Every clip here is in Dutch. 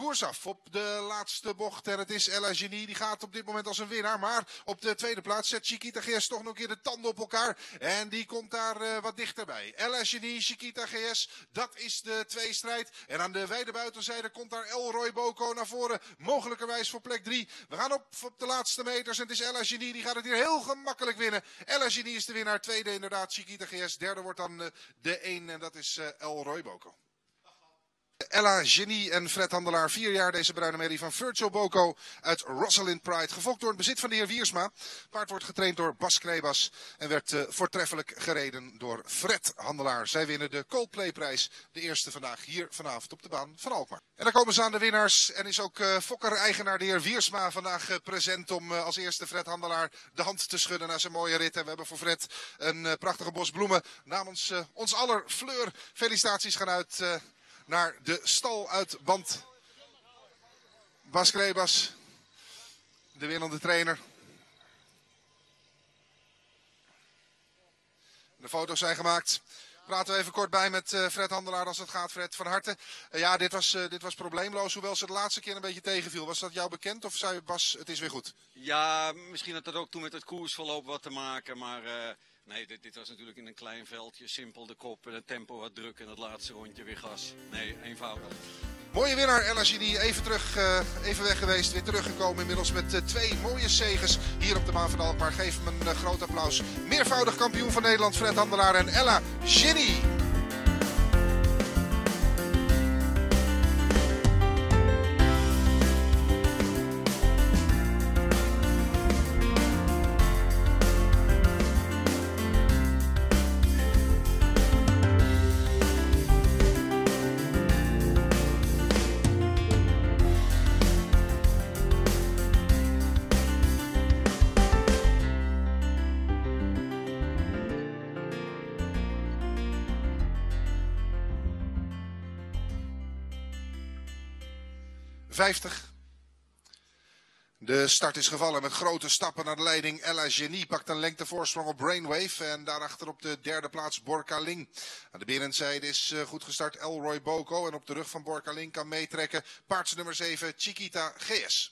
koers af op de laatste bocht. En het is Ella Genie, die gaat op dit moment als een winnaar. Maar op de tweede plaats zet Chiquita GS toch nog een keer de tanden op elkaar. En die komt daar wat dichterbij. Ella Genie, Chiquita GS, dat is de tweestrijd. En aan de wijde buitenzijde komt daar Elroy Boko naar voren. Mogelijkerwijs voor plek 3. We gaan op de laatste meters. En het is Ella Genie, die gaat het hier heel gemakkelijk winnen. Ella Genie is de winnaar. Tweede inderdaad, Chiquita GS. Derde wordt dan de 1 en dat is Elroy Boko. Ella Genie en Fred Handelaar, 4 jaar deze bruine merrie van Virgil Boko uit Rosalind Pride. Gevolgd door het bezit van de heer Wiersma. Paard wordt getraind door Bas Krebas en werd voortreffelijk gereden door Fred Handelaar. Zij winnen de Coldplay prijs, de eerste vandaag hier vanavond op de baan van Alkmaar. En dan komen ze aan de winnaars en is ook Fokker-eigenaar de heer Wiersma vandaag present om als eerste Fred Handelaar de hand te schudden na zijn mooie rit. En we hebben voor Fred een prachtige bos bloemen. Namens ons aller Fleur, felicitaties gaan uit naar de stal uit Band. Bas Krebas, de winnende trainer. De foto's zijn gemaakt. Praten we even kort bij met Fred Handelaar als het gaat. Fred, van harte. Ja, dit was probleemloos, hoewel ze de laatste keer een beetje tegenviel. Was dat jou bekend of zei Bas, het is weer goed? Ja, misschien had dat ook toen met het koersverloop wat te maken, maar nee, dit was natuurlijk in een klein veldje. Simpel de kop en het tempo wat druk en het laatste rondje weer gas. Nee, eenvoudig. Mooie winnaar, Ella Genie. Even weg geweest, weer teruggekomen. Inmiddels met 2 mooie zeges hier op de baan van Alkmaar. Geef hem een groot applaus. Meervoudig kampioen van Nederland, Fred Handelaar en Ella Genie. De start is gevallen met grote stappen naar de leiding. Ella Genie pakt een lengtevoorsprong op Brainwave. En daarachter op de derde plaats Borka Ling. Aan de binnenzijde is goed gestart Elroy Boko. En op de rug van Borka Ling kan meetrekken paards nummer 7 Chiquita GS.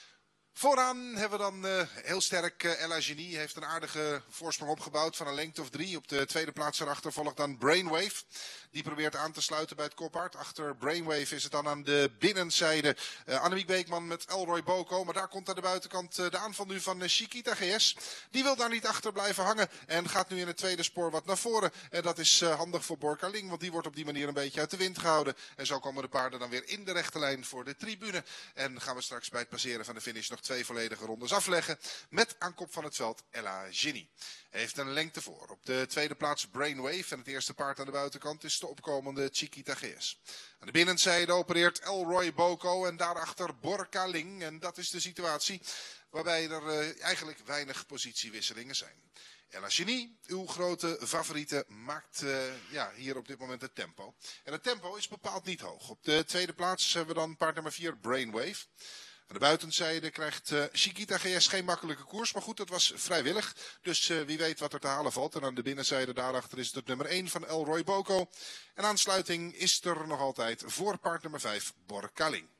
Vooraan hebben we dan heel sterk Ella Genie. Heeft een aardige voorsprong opgebouwd van een lengte of 3. Op de tweede plaats erachter volgt dan Brainwave. Die probeert aan te sluiten bij het koppaard. Achter Brainwave is het dan aan de binnenzijde Annemiek Beekman met Elroy Boko. Maar daar komt aan de buitenkant de aanval nu van Chiquita GS. Die wil daar niet achter blijven hangen. En gaat nu in het tweede spoor wat naar voren. En dat is handig voor Borka Ling. Want die wordt op die manier een beetje uit de wind gehouden. En zo komen de paarden dan weer in de rechte lijn voor de tribune. En gaan we straks bij het passeren van de finish nog 2 volledige rondes afleggen. Met aan kop van het veld Ella Genie. Heeft een lengte voor. Op de tweede plaats Brainwave. En het eerste paard aan de buitenkant is de opkomende Chiquita GS. Aan de binnenzijde opereert Elroy Boko. En daarachter Borka Ling. En dat is de situatie waarbij er eigenlijk weinig positiewisselingen zijn. Ella Genie, uw grote favoriete, maakt hier op dit moment het tempo. En het tempo is bepaald niet hoog. Op de tweede plaats hebben we dan paard nummer 4 Brainwave. Aan de buitenzijde krijgt Chiquita GS geen makkelijke koers. Maar goed, dat was vrijwillig. Dus wie weet wat er te halen valt. En aan de binnenzijde daarachter is het nummer 1 van Elroy Boko. En aansluiting is er nog altijd voor paard nummer 5 Borka Ling.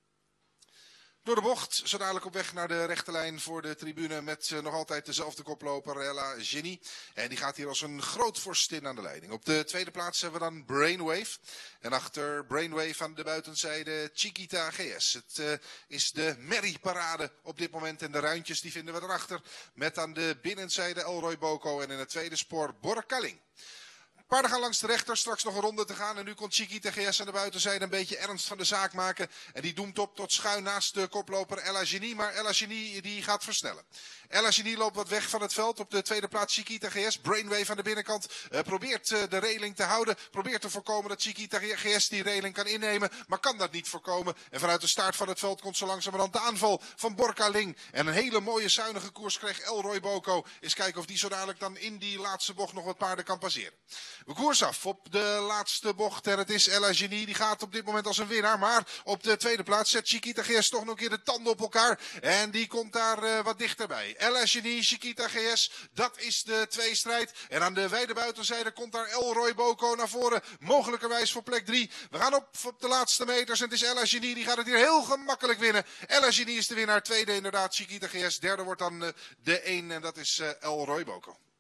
Door de bocht, zo dadelijk op weg naar de rechte lijn voor de tribune met nog altijd dezelfde koploper Ella Genie. En die gaat hier als een groot vorstin aan de leiding. Op de tweede plaats hebben we dan Brainwave. En achter Brainwave aan de buitenzijde Chiquita GS. Het is de merrieparade op dit moment en de ruintjes die vinden we erachter. Met aan de binnenzijde Elroy Boko en in het tweede spoor Borka Ling. Paarden gaan langs de rechter, straks nog een ronde te gaan. En nu komt Chiquita GS aan de buitenzijde een beetje ernst van de zaak maken. En die doemt op tot schuin naast de koploper Ella Genie. Maar Ella Genie die gaat versnellen. Ella Genie loopt wat weg van het veld. Op de tweede plaats Chiquita GS. Brainwave aan de binnenkant. Probeert de reling te houden. Probeert te voorkomen dat Chiquita GS die reling kan innemen. Maar kan dat niet voorkomen. En vanuit de start van het veld komt zo langzamerhand de aanval van Borka Ling. En een hele mooie zuinige koers kreeg Elroy Boko. Eens kijken of die zo dadelijk dan in die laatste bocht nog wat paarden kan passeren. We koers af op de laatste bocht en het is Ella Genie. Die gaat op dit moment als een winnaar. Maar op de tweede plaats zet Chiquita GS toch nog een keer de tanden op elkaar. En die komt daar wat dichterbij. Ella Genie, Chiquita GS. Dat is de tweestrijd. En aan de wijde buitenzijde komt daar Elroy Boko naar voren. Mogelijkerwijs voor plek 3. We gaan op de laatste meters. En het is Ella Genie. Die gaat het hier heel gemakkelijk winnen. Ella Genie is de winnaar. Tweede inderdaad Chiquita GS. Derde wordt dan de 1. En dat is Elroy Boko.